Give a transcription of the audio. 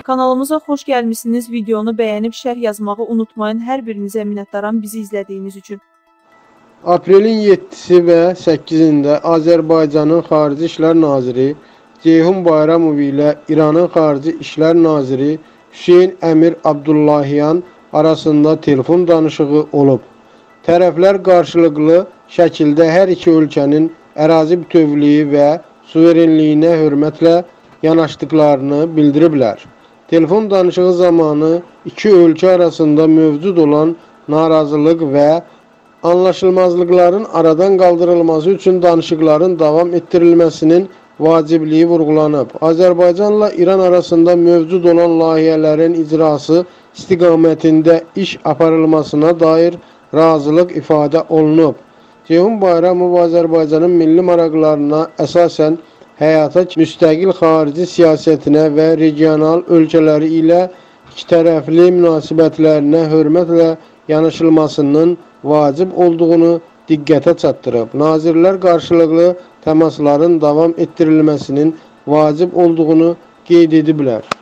Kanalımıza xoş gəlmişsiniz. Videonu bəyənib şərh yazmağı unutmayın. Hər birinizə minnətdaram bizi izlədiyiniz üçün. Aprelin 7-si və 8-də Azərbaycanın Xarici İşlər Naziri Ceyhun Bayramov ilə İranın Xarici İşlər Naziri Hüseyn Əmir Abdullahiyan arasında telefon danışığı olub. Tərəflər qarşılıqlı şəkildə hər iki ölkənin ərazi bütövlüyü və suverenliyinə hörmətlə yanaşdıqlarını bildiriblər. Telefon danışığı zamanı iki ölkə arasında mövcud olan narazılıq və anlaşılmazlıqların aradan qaldırılması üçün danışıqların davam etdirilməsinin vacibliyi vurğulanıb. Azərbaycanla İran arasında mövcud olan layihələrin icrası istiqamətində iş aparılmasına dair razılıq ifadə olunub. Ceyhun Bayramov Azərbaycanın milli maraqlarına əsasən həyata müstəqil xarici siyasətinə və regional ölkələri ilə ikitərəfli münasibətlərinə hörmətlə yanaşılmasının vacib olduğunu diqqətə çatdırıb. Nazirlər qarşılıqlı təmasların davam etdirilməsinin vacib olduğunu qeyd ediblər.